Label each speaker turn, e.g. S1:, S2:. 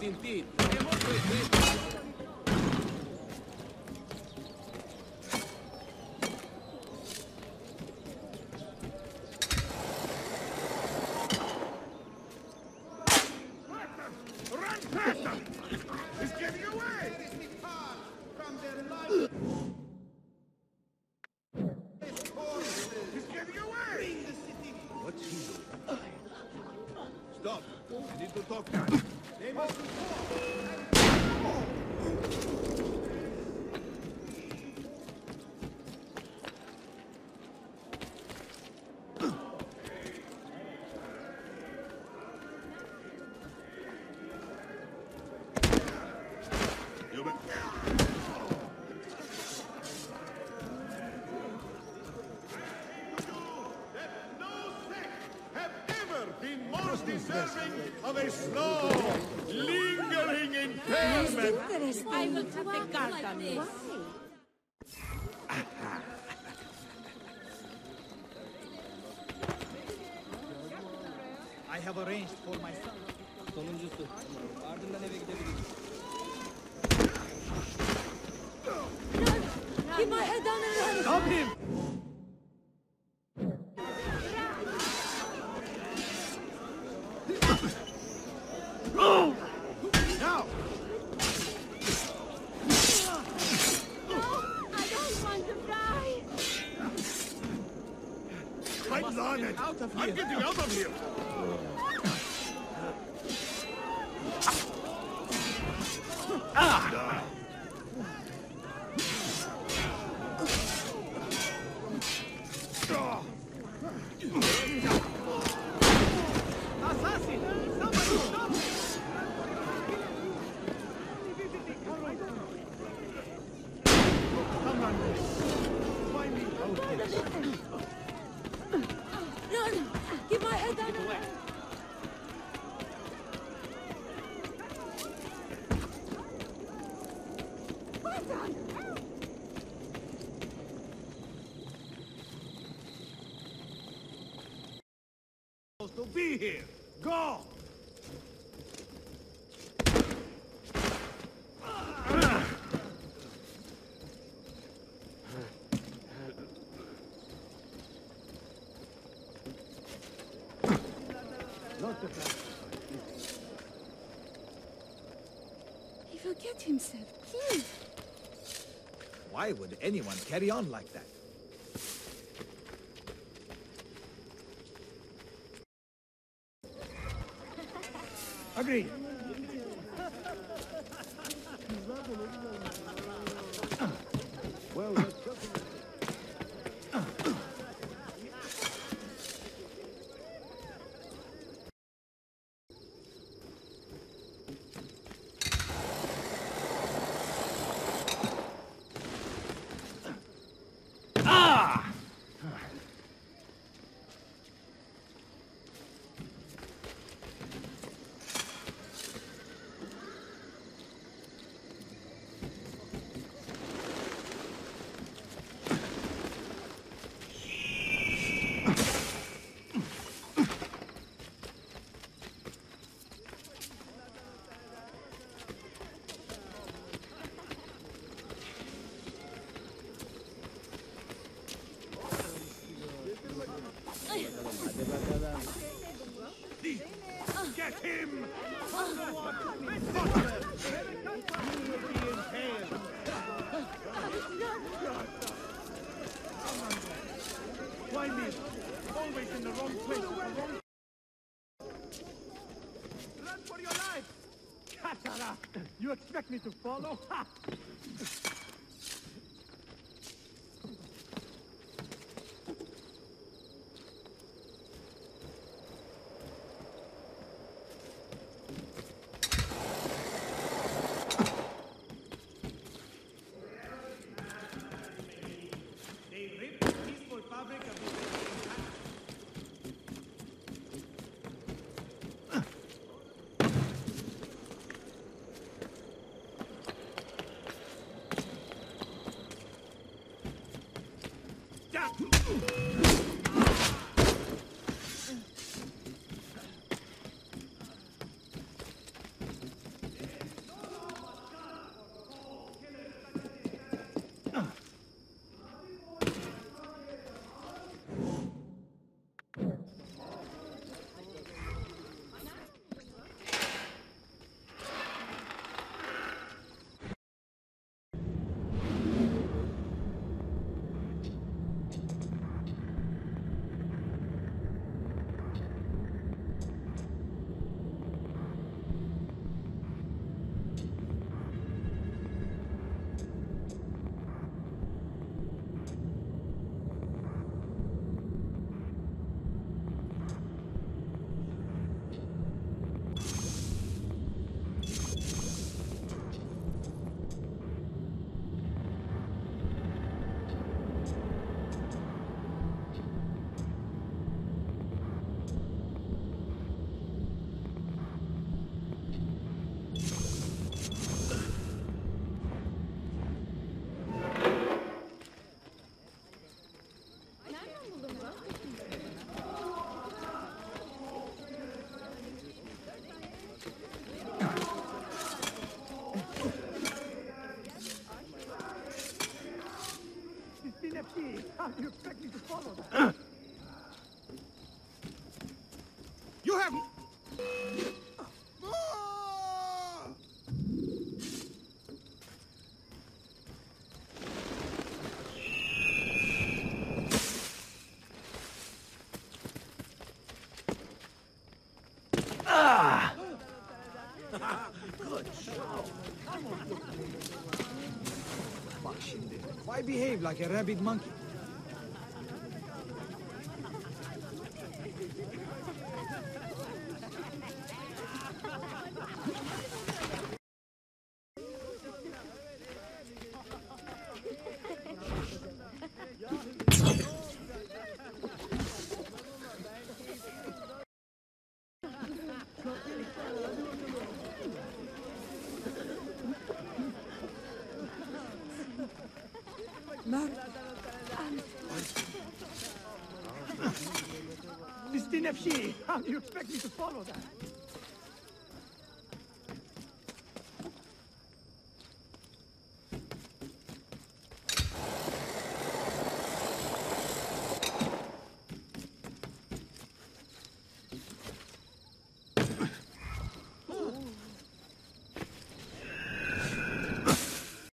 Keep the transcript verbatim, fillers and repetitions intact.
S1: sin ti. Tenemos respeto.
S2: Stop! I need to talk now. They must be deserving of a slow, lingering impairment.
S3: I will have the guard on this.
S4: I have arranged for my son. Sonuncusu. Ardından eve gidebiliriz.
S3: Keep my head down and run!
S4: Stop him!
S2: Now! I'm on it!
S4: Out of
S2: I'm
S4: here!
S2: getting out of here! Ah!
S4: Assassin! Somebody stop!
S2: Come on! Find me out here!
S3: Run! Keep my head down and run!
S2: To be here! Go! Not the plan.
S3: He forget himself, please.
S4: Why would anyone carry on like that?
S2: Agreed. Well, let's go. Get him! Why me? Always in the wrong place at the wrong... Run for your life! Katara! You expect me to follow? Ha! How do you expect me to follow that? You have...
S5: Bak şimdi. Why behave like a rabid monkey?
S2: Mister Nefshi, how do you expect me to follow that?